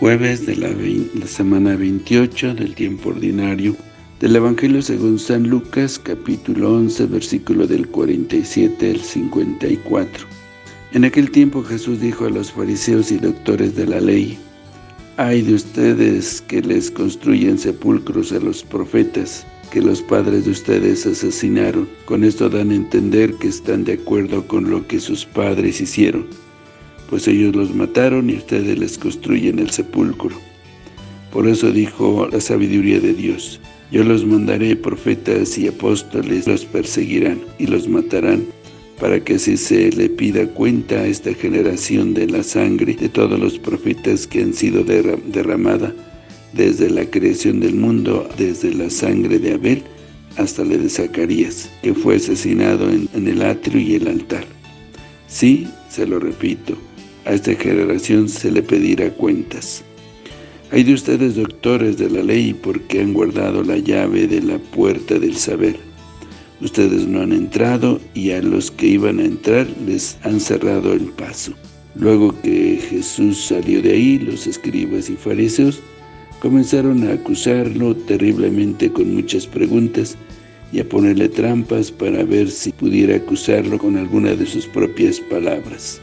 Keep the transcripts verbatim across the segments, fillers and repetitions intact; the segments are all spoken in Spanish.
Jueves de la, la semana veintiocho del tiempo ordinario del Evangelio según San Lucas, capítulo once, versículo del cuarenta y siete al cincuenta y cuatro. En aquel tiempo Jesús dijo a los fariseos y doctores de la ley: «Ay de ustedes que les construyen sepulcros a los profetas que los padres de ustedes asesinaron. Con esto dan a entender que están de acuerdo con lo que sus padres hicieron, pues ellos los mataron y ustedes les construyen el sepulcro. Por eso dijo la sabiduría de Dios: yo los mandaré profetas y apóstoles, los perseguirán y los matarán, para que así se le pida cuenta a esta generación de la sangre de todos los profetas que han sido derramada desde la creación del mundo, desde la sangre de Abel hasta la de Zacarías, que fue asesinado en, en el atrio y el altar. Sí, se lo repito, a esta generación se le pedirá cuentas. Hay de ustedes, doctores de la ley, porque han guardado la llave de la puerta del saber. Ustedes no han entrado, y a los que iban a entrar les han cerrado el paso». Luego que Jesús salió de ahí, los escribas y fariseos comenzaron a acusarlo terriblemente con muchas preguntas y a ponerle trampas para ver si pudiera acusarlo con alguna de sus propias palabras.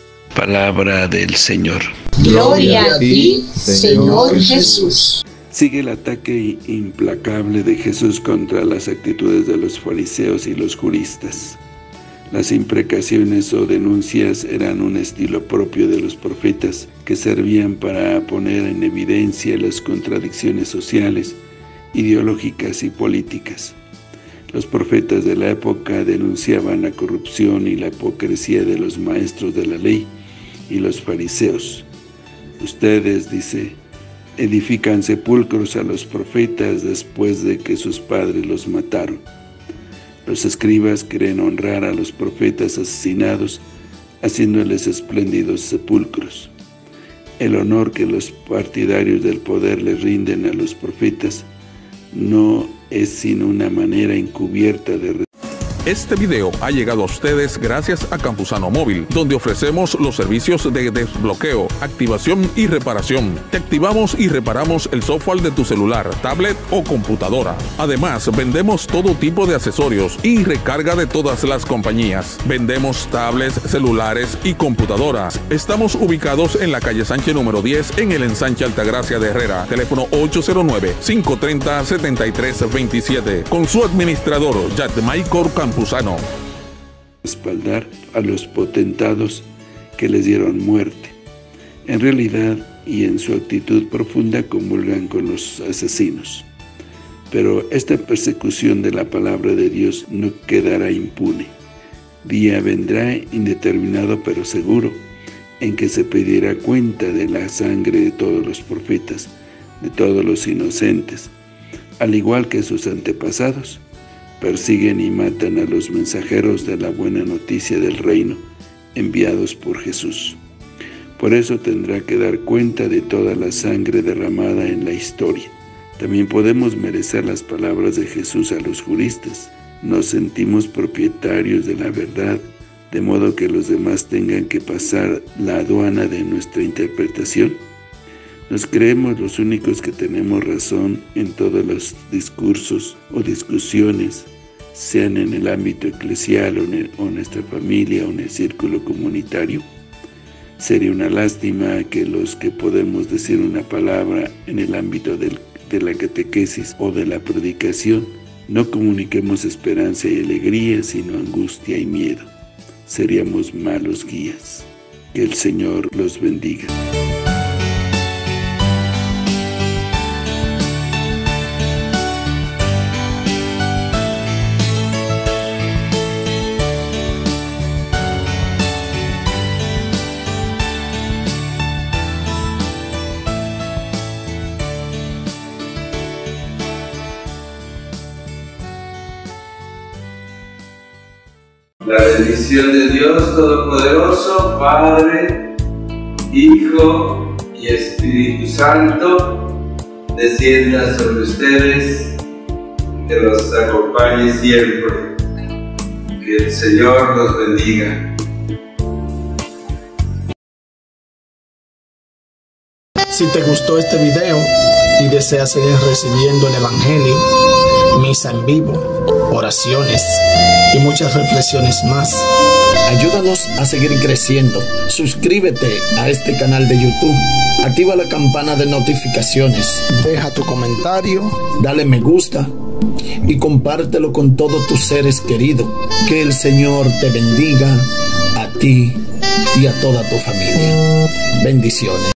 Palabra del Señor. Gloria a ti, Señor Jesús. Sigue el ataque implacable de Jesús contra las actitudes de los fariseos y los juristas. Las imprecaciones o denuncias eran un estilo propio de los profetas que servían para poner en evidencia las contradicciones sociales, ideológicas y políticas. Los profetas de la época denunciaban la corrupción y la hipocresía de los maestros de la ley y los fariseos. Ustedes, dice, edifican sepulcros a los profetas después de que sus padres los mataron. Los escribas quieren honrar a los profetas asesinados, haciéndoles espléndidos sepulcros. El honor que los partidarios del poder les rinden a los profetas no es sino una manera encubierta de Este video ha llegado a ustedes gracias a Campusano Móvil, donde ofrecemos los servicios de desbloqueo, activación y reparación. Te activamos y reparamos el software de tu celular, tablet o computadora. Además, vendemos todo tipo de accesorios y recarga de todas las compañías. Vendemos tablets, celulares y computadoras. Estamos ubicados en la calle Sánchez número diez, en el ensanche Altagracia de Herrera. Teléfono ocho cero nueve, cinco tres cero, siete tres dos siete. Con su administrador, Yadmaicor Campusano. Respaldar a los potentados que les dieron muerte. En realidad, y en su actitud profunda, comulgan con los asesinos. Pero esta persecución de la palabra de Dios no quedará impune. Día vendrá indeterminado pero seguro, en que se pedirá cuenta de la sangre de todos los profetas, de todos los inocentes, al igual que sus antepasados. Persiguen y matan a los mensajeros de la buena noticia del reino, enviados por Jesús. Por eso tendrá que dar cuenta de toda la sangre derramada en la historia. También podemos merecer las palabras de Jesús a los juristas: nos sentimos propietarios de la verdad, de modo que los demás tengan que pasar la aduana de nuestra interpretación. Nos creemos los únicos que tenemos razón en todos los discursos o discusiones, sean en el ámbito eclesial o en, el, o en nuestra familia o en el círculo comunitario. Sería una lástima que los que podemos decir una palabra en el ámbito del, de la catequesis o de la predicación no comuniquemos esperanza y alegría, sino angustia y miedo. Seríamos malos guías. Que el Señor los bendiga. La bendición de Dios Todopoderoso, Padre, Hijo y Espíritu Santo, descienda sobre ustedes, que los acompañe siempre. Que el Señor los bendiga. Si te gustó este video y deseas seguir recibiendo el Evangelio, misa en vivo, oraciones y muchas reflexiones más, ayúdanos a seguir creciendo. Suscríbete a este canal de YouTube, activa la campana de notificaciones, deja tu comentario, dale me gusta y compártelo con todos tus seres queridos. Que el Señor te bendiga a ti y a toda tu familia. Bendiciones.